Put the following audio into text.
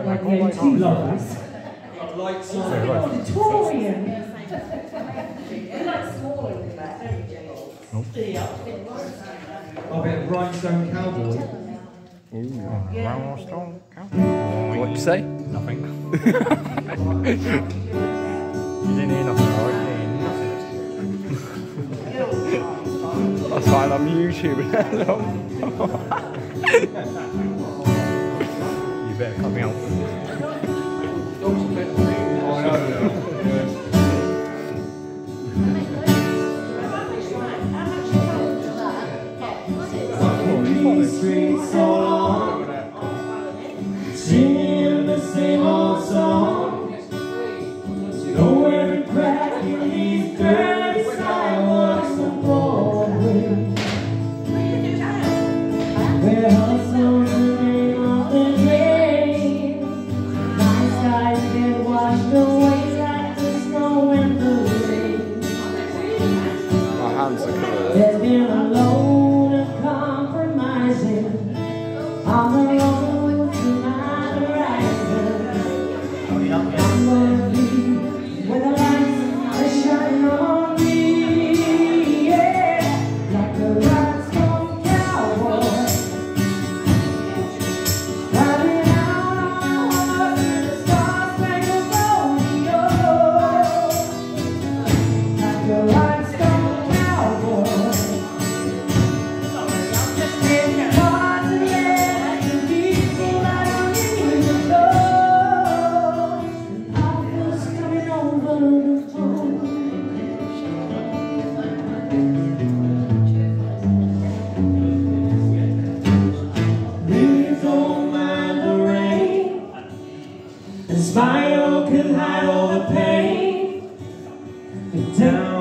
like the O2 lovers. Lights Auditorium. You like smaller than that, don't you, Jay? I bet Rhinestone Cowboy. Rhinestone Cowboy. What'd you say? Nothing. You didn't hear nothing, right? That's fine, I'm YouTubing that long. You better cut me out. Streets so long, singing the same old songs. Know every crack in these dirty sidewalks of Broadway. Where hustle's the name of the game. Night skies get washed away like the snow and the rain. My hands are covered. There's been a load of compromising on the road to my horizon. I'm gonna be where the lights are shining on me, yeah, like a rhinestone cowboy, riding out in the star-spangled rodeo, like a rhinestone cowboy. A smile can hide all the pain. The